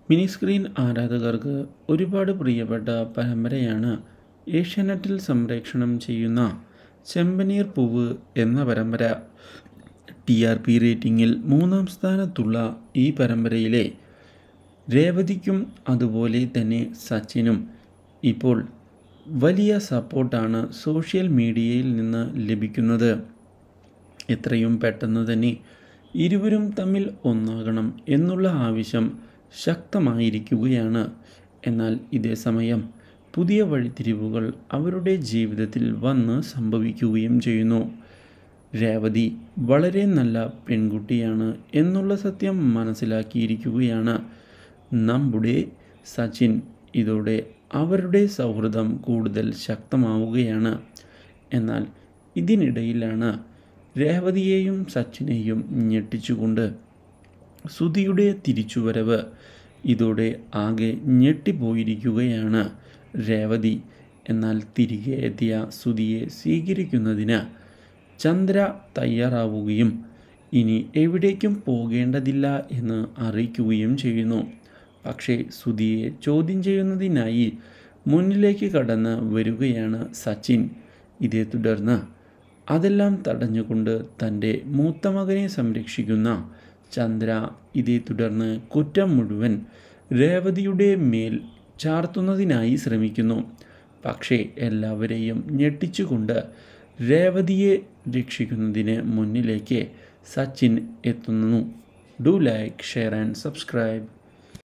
Mini screen ആരാധകർക്ക് ഒരുപാട് പ്രിയപ്പെട്ട പരമ്പരയാണ് ഏഷ്യാനെറ്റിൽ സംപ്രേഷണം ചെയ്യുന്ന ചെമ്പനീർ പൂവ് എന്ന പരമ്പര. TRP റേറ്റിംഗിൽ 3-ാം സ്ഥാനത്തുള്ള ഈ പരമ്പരയിലെ രേവതിക്കും അതുപോലെ തന്നെ സച്ചിനും ഇപ്പോൾ വലിയ സപ്പോർട്ടാണ് സോഷ്യൽ മീഡിയയിൽ നിന്ന് ലഭിക്കുന്നത്. എത്രയും പെട്ടെന്ന് തന്നെ ഇരുവരും തമ്മിൽ ഒന്നാകണം എന്നുള്ള ആവശ്യം ശക്തമായിരിക്കുകയാണ്. എന്നാൽ ഇതേ സമയം പുതിയ വഴിത്തിരിവുകൾ അവരുടെ ജീവിതത്തിൽ വന്ന് സംഭവിക്കുകയും ചെയ്യുന്നു. രേവതി വളരെ നല്ല പെൺകുട്ടിയാണ് എന്നുള്ള സത്യം മനസ്സിലാക്കിയിരിക്കുകയാണ് നമ്മുടെ സച്ചിൻ. ഇതോടെ അവരുടെ സൗഹൃദം കൂടുതൽ ശക്തമാവുകയാണ്. എന്നാൽ ഇതിനിടയിലാണ് രേവതിയെയും സച്ചിനെയും ഞെട്ടിച്ചുകൊണ്ട് സുധിയുടെ തിരിച്ചുവരവ്. ഇതോടെ ആകെ ഞെട്ടിപ്പോയിരിക്കുകയാണ് രേവതി. എന്നാൽ തിരികെ എത്തിയ സുധിയെ സ്വീകരിക്കുന്നതിന് ചന്ദ്ര തയ്യാറാവുകയും ഇനി എവിടേക്കും പോകേണ്ടതില്ല എന്ന് അറിയിക്കുകയും ചെയ്യുന്നു. പക്ഷേ സുധിയെ ചോദ്യം ചെയ്യുന്നതിനായി മുന്നിലേക്ക് കടന്ന് വരികയാണ് സച്ചിൻ. ഇതേ തുടർന്ന് അതെല്ലാം തടഞ്ഞുകൊണ്ട് തൻ്റെ മൂത്ത മകനെ സംരക്ഷിക്കുന്ന ചന്ദ്ര ഇതേ തുടർന്ന് കുറ്റം മുഴുവൻ രേവതിയുടെ മേൽ ചാർത്തുന്നതിനായി ശ്രമിക്കുന്നു. പക്ഷേ എല്ലാവരെയും ഞെട്ടിച്ചുകൊണ്ട് രേവതിയെ രക്ഷിക്കുന്നതിന് മുന്നിലേക്ക് സച്ചിൻ എത്തുന്നു. Do like, share and subscribe.